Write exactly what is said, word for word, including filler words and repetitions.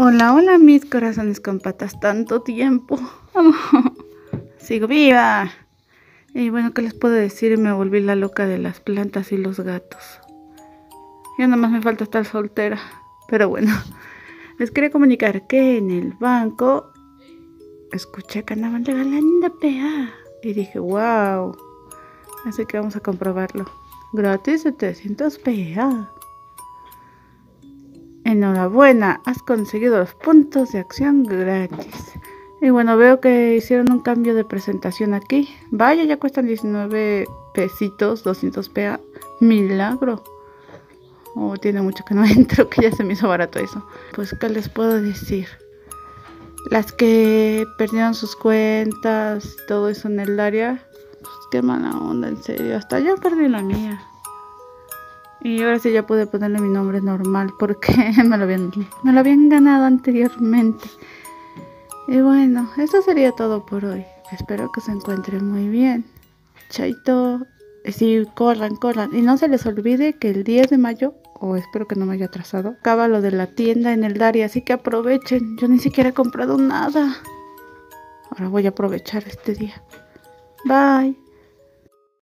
Hola, hola mis corazones con patas, tanto tiempo. Sigo viva. Y bueno, ¿qué les puedo decir? Me volví la loca de las plantas y los gatos. Ya nada más me falta estar soltera. Pero bueno, les quería comunicar que en el banco escuché que andaban regalando P A. Y dije, wow. Así que vamos a comprobarlo. Gratis setecientos P A. Enhorabuena, has conseguido los puntos de acción gratis. Y bueno, veo que hicieron un cambio de presentación aquí. Vaya, ya cuestan diecinueve pesitos, doscientos P A. Milagro. Oh, tiene mucho que no entro, que ya se me hizo barato eso. Pues, ¿qué les puedo decir? Las que perdieron sus cuentas, todo eso en el área, pues qué mala onda, en serio. Hasta yo perdí la mía. Y ahora sí ya pude ponerle mi nombre normal porque me lo habían, me lo habían ganado anteriormente. Y bueno, eso sería todo por hoy. Espero que se encuentren muy bien. Chaito. Sí, corran, corran. Y no se les olvide que el diez de mayo, o espero que no me haya atrasado, acaba lo de la tienda en el Daria, así que aprovechen. Yo ni siquiera he comprado nada. Ahora voy a aprovechar este día. Bye.